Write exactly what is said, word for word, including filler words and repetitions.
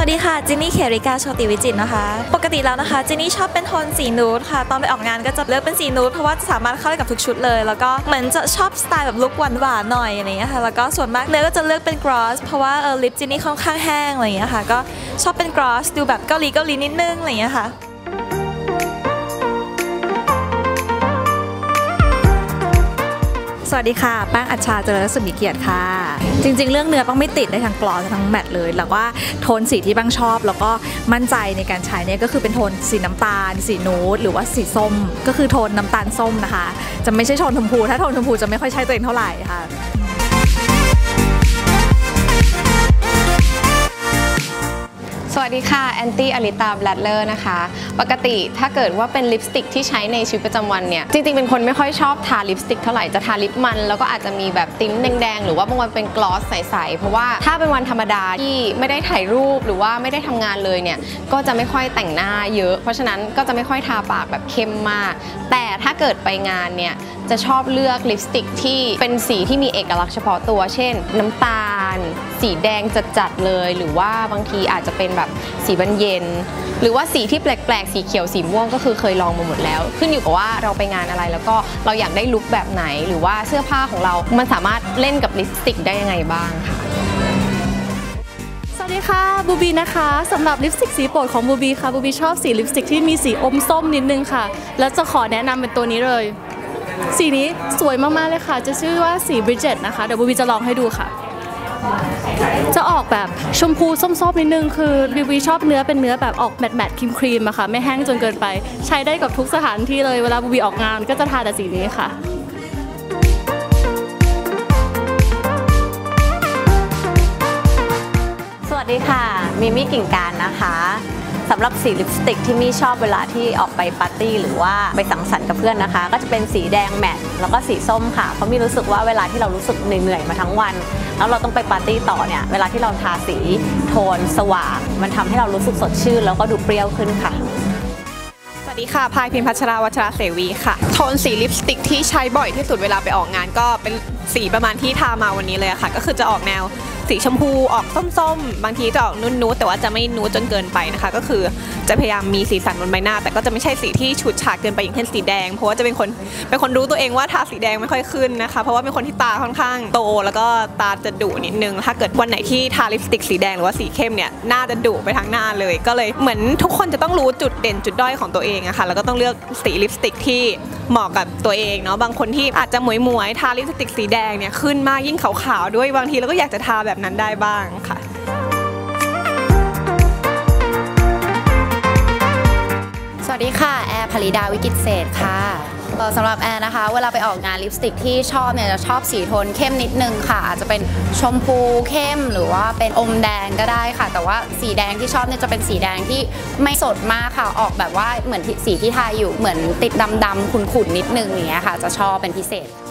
ดีค่ะจินนี่เขริกาโชติวิจิตรนะคะปกติแล้วนะคะจินนี่ชอบเป็นโทนสีนูดค่ะตอนไปออกงานก็จะเลือกเป็นสีนูดเพราะว่าสามารถเข้าได้กับทุกชุดเลยแล้วก็เหมือนจะชอบสไตล์แบบลุคหวานๆหน่อยอะไรอย่างเงี้ยค่ะแล้วก็ส่วนมากเนื้อก็จะเลือกเป็นกรอสเพราะว่าเออลิปจินนี่ค่อนข้างแห้งอะไรอย่างเงี้ยค่ะก็ชอบเป็นกรอสดูแบบเกาหลีเกาหลีนิดนึงอะไรอย่างเงี้ยค่ะสวัสดีค่ะแป้งอัชชาเจริญสุมีเกียรติค่ะจริงๆเรื่องเนื้อป้งไม่ติดได้ทั้งกลอสทั้งแมตต์เลยแล้วว่าโทนสีที่ป้งชอบแล้วก็มั่นใจในการใช้เนี่ยก็คือเป็นโทนสีน้ำตาลสีนูดหรือว่าสีส้มก็คือโทนน้ำตาลส้มนะคะจะไม่ใช่โทนชมพูถ้าโทนชมพูจะไม่ค่อยใช่ตัวเองเท่าไหร่ค่ะสวัสดีค่ะแอนตี้อลิตาแบลดเลอร์นะคะปกติถ้าเกิดว่าเป็นลิปสติกที่ใช้ในชีวิตประจำวันเนี่ยจริงๆเป็นคนไม่ค่อยชอบทาลิปสติกเท่าไหร่จะทาลิปมันแล้วก็อาจจะมีแบบติ้มแดงๆหรือว่าบางวันเป็นกลอสใสๆเพราะว่าถ้าเป็นวันธรรมดาที่ไม่ได้ถ่ายรูปหรือว่าไม่ได้ทำงานเลยเนี่ยก็จะไม่ค่อยแต่งหน้าเยอะเพราะฉะนั้นก็จะไม่ค่อยทาปากแบบเข้มมากแต่ถ้าเกิดไปงานเนี่ยจะชอบเลือกลิปสติกที่เป็นสีที่มีเอกลักษณ์เฉพาะตัวเช่นน้ำตาลสีแดงจัดๆเลยหรือว่าบางทีอาจจะเป็นแบบสีบานเย็นหรือว่าสีที่แปลกๆสีเขียวสีม่วงก็คือเคยลองมาหมดแล้วขึ้นอยู่กับว่าเราไปงานอะไรแล้วก็เราอยากได้ลุคแบบไหนหรือว่าเสื้อผ้าของเรามันสามารถเล่นกับลิปสติกได้ยังไงบ้างค่ะสวัสดีค่ะบูบีนะคะสำหรับลิปสติกสีโปรดของบูบีค่ะบูบีชอบสีลิปสติกที่มีสีอมส้มนิดนึงค่ะแล้วจะขอแนะนำเป็นตัวนี้เลยสีนี้สวยมากๆเลยค่ะจะชื่อว่าสี Bridget นะคะเดี๋ยวบูบีจะลองให้ดูค่ะจะออกแบบชมพูส้มๆนิดนึงคือบูบีชอบเนื้อเป็นเนื้อแบบออกแมตต์ๆครีมๆอะค่ะไม่แห้งจนเกินไปใช้ได้กับทุกสถานที่เลยเวลาบูบีออกงานก็จะทาแต่สีนี้ค่ะสวัสดีค่ะมิมี่กิ่งการนะคะสำหรับสีลิปสติกที่มี่ชอบเวลาที่ออกไปปาร์ตี้หรือว่าไปสังสรรค์กับเพื่อนนะคะก็จะเป็นสีแดงแมตต์แล้วก็สีส้มค่ะเพราะมี่รู้สึกว่าเวลาที่เรารู้สึกเหนื่อยๆมาทั้งวันแล้วเราต้องไปปาร์ตี้ต่อเนี่ยเวลาที่เราทาสีโทนสว่างมันทำให้เรารู้สึกสดชื่นแล้วก็ดูเปรี้ยวขึ้นค่ะสวัสดีค่ะพายพิมพัชราวัชราเสวีค่ะโทนสีลิปสติกที่ใช้บ่อยที่สุดเวลาไปออกงานก็เป็นสีประมาณที่ทามาวันนี้เลยค่ะก็คือจะออกแนวสีชมพูออกส้มๆบางทีจะออกนุ่นๆแต่ว่าจะไม่นูดจนเกินไปนะคะก็คือจะพยายามมีสีสันบนใบหน้าแต่ก็จะไม่ใช่สีที่ฉูดฉาดเกินไปอย่างเช่นสีแดงเพราะว่าจะเป็นคนเป็นคนรู้ตัวเองว่าทาสีแดงไม่ค่อยขึ้นนะคะเพราะว่าเป็นคนที่ตาค่อนข้างโตแล้วก็ตาจะดุนิดนึงถ้าเกิดวันไหนที่ทาลิปสติกสีแดงหรือว่าสีเข้มเนี่ยหน้าจะดุไปทั้งหน้าเลยก็เลยเหมือนทุกคนจะต้องรู้จุดเด่นจุดด้อยของตัวเองอะค่ะแล้วก็ต้องเลือกสีลิปสติกที่เหมาะกับตัวเองเนาะบางคนที่อาจจะหมวยๆทาลิปสติกสีแดงเนี่ยขึ้นมากยิ่งขาวๆด้วยบางทีเราก็อยากจะทาแบบนั้นได้บ้างค่ะสวัสดีค่ะแอร์ผลิดาวิกิตเศษค่ะสำหรับแอร์นะคะเวลาไปออกงานลิปสติกที่ชอบเนี่ยจะชอบสีโทนเข้มนิดนึงค่ะอาจจะเป็นชมพูเข้มหรือว่าเป็นอมแดงก็ได้ค่ะแต่ว่าสีแดงที่ชอบเนี่ยจะเป็นสีแดงที่ไม่สดมากค่ะออกแบบว่าเหมือนสีที่ทาอยู่เหมือนติดดำๆขุ่นๆนิดนึงอย่างเงี้ยค่ะจะชอบเป็นพิเศษ